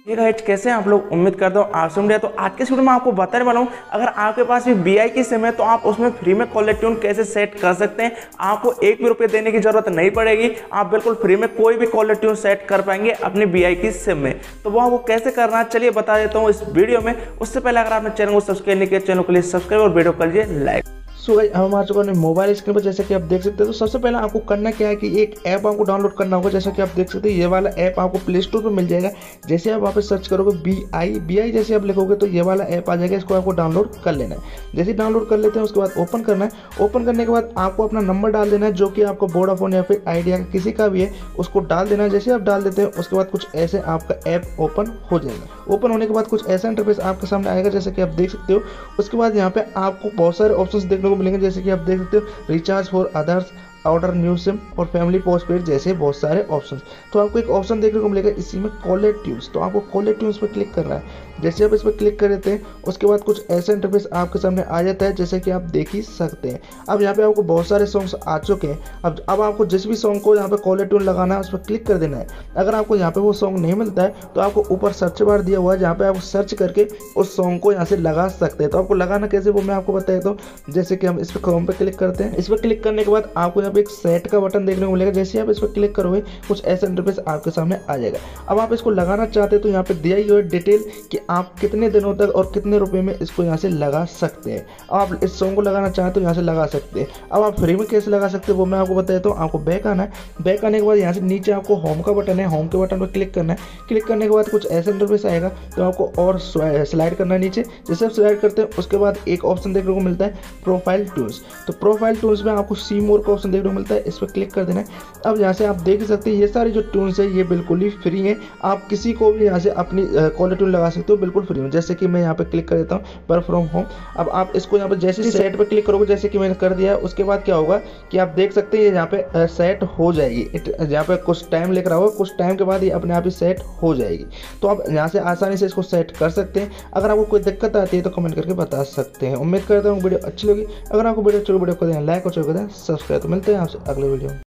ये गाइस कैसे हैं आप लोग। उम्मीद करता हूँ आप सुन रहे हैं। तो आज के इस वीडियो में आपको बताने वाला हूँ, अगर आपके पास भी वीआई की सिम है तो आप उसमें फ्री में कॉलर ट्यून कैसे सेट कर सकते हैं। आपको एक भी रुपये देने की जरूरत नहीं पड़ेगी, आप बिल्कुल फ्री में कोई भी कॉलर ट्यून सेट कर पाएंगे अपनी वीआई की सिम में। तो वो आपको कैसे करना है चलिए बता देता हूँ इस वीडियो में। उससे पहले अगर आपने चैनल को सब्सक्राइब नहीं किया, चैनल को सब्सक्राइब और वीडियो कर लीजिए लाइक। सो गाइस हम आ चुके हैं मोबाइल स्क्रीन पर, जैसे कि आप देख सकते हैं। तो सबसे पहले आपको करना क्या है कि एक ऐप आपको डाउनलोड करना होगा। जैसा कि आप देख सकते हैं ये वाला ऐप आपको प्ले स्टोर पर मिल जाएगा। जैसे आप वहाँ पे सर्च करोगे बीआई जैसे आप लिखोगे तो ये वाला ऐप आ जाएगा। इसको आपको डाउनलोड कर लेना है। जैसे डाउनलोड कर लेते हैं उसके बाद ओपन करना है। ओपन करने के बाद आपको अपना नंबर डाल देना है, जो कि आपको वोडाफोन या फिर आइडिया का किसी का भी है उसको डाल देना है। जैसे आप डाल देते हैं उसके बाद कुछ ऐसे आपका ऐप ओपन हो जाएगा। ओपन होने के बाद कुछ ऐसा इंटरफेस आपके सामने आएगा जैसे कि आप देख सकते हो। उसके बाद यहाँ पे आपको बहुत सारे ऑप्शंस देखने को मिलेंगे, जैसे कि आप देख सकते हो recharge for others, order new SIM और फैमिली पोस्टपेड जैसे बहुत सारे ऑप्शंस। तो आपको एक ऑप्शन देखने को मिलेगा इसी में कॉलर ट्यून्स। तो आपको कॉलर ट्यून्स पर क्लिक करना है। जैसे आप इस पर क्लिक कर देते हैं उसके बाद कुछ ऐसा इंटरफेस आपके सामने आ जाता है, जैसे कि आप देख ही सकते हैं। अब यहाँ पे आपको बहुत सारे सॉन्ग्स आ चुके हैं। अब आपको जिस भी सॉन्ग को यहाँ पे कॉलर ट्यून लगाना है उस पर क्लिक कर देना है। अगर आपको यहाँ पे वो सॉन्ग नहीं मिलता है तो आपको ऊपर सर्च बार दिया हुआ है, जहाँ पे आप सर्च करके उस सॉन्ग को यहाँ से लगा सकते हैं। तो आपको लगाना कैसे वो मैं आपको बता देता हूँ। जैसे कि हम इस पर क्रोम पे क्लिक करते हैं। इस पर क्लिक करने के बाद आपको यहाँ पे एक सेट का बटन देखने को मिलेगा। जैसे आप इस पर क्लिक करोगे कुछ ऐसा इंटरफेस आपके सामने आ जाएगा। अब आप इसको लगाना चाहते हैं तो यहाँ पे दिया ही हुआ है डिटेल कि आप कितने दिनों तक और कितने रुपए में इसको यहाँ से लगा सकते हैं। आप इस सॉन्ग को लगाना चाहते हो यहाँ से लगा सकते हैं। अब आप फ्री में कैसे लगा सकते हैं वो मैं आपको बता देता हूँ। आपको बैक आना है। बैक आने के बाद यहाँ से नीचे आपको होम का बटन है, होम के बटन पर क्लिक करना है। क्लिक करने के बाद कुछ ऐसा इंटरफेस आएगा तो आपको और स्लाइड करना है नीचे। जैसे आप स्लाइड करते हैं उसके बाद एक ऑप्शन देखने को मिलता है प्रोफाइल टूल्स। तो प्रोफाइल टूल्स में आपको सी मोर का ऑप्शन देखने को मिलता है, इस पर क्लिक कर देना है। अब यहाँ से आप देख सकते हैं ये सारी जो ट्यून्स है ये बिल्कुल ही फ्री है। आप किसी को भी यहाँ से अपनी कॉलर ट्यून लगा सकते हो बिल्कुल फ्री में। जैसे कि मैं यहाँ पे क्लिक कर देता हूँ वर्क फ्रॉम होम। अब आप इसको यहाँ पे जैसे सेट पे क्लिक करोगे, जैसे कि मैंने कर दिया, उसके बाद क्या होगा कि आप देख सकते हैं यहाँ पे सेट हो जाएगी। यहाँ पे कुछ टाइम लिख रहा होगा, कुछ टाइम के बाद ये अपने आप ही सेट हो जाएगी। तो आप यहाँ से आसानी से इसको सेट कर सकते हैं। अगर आपको कोई दिक्कत आती है तो कमेंट करके बता सकते हैं। उम्मीद करता हूँ वीडियो अच्छी लगी। अगर आपको वीडियो अच्छी लगी वीडियो को दें लाइक और चैनल को दें सब्सक्राइब। तो मिलते हैं आपसे अगले वीडियो में।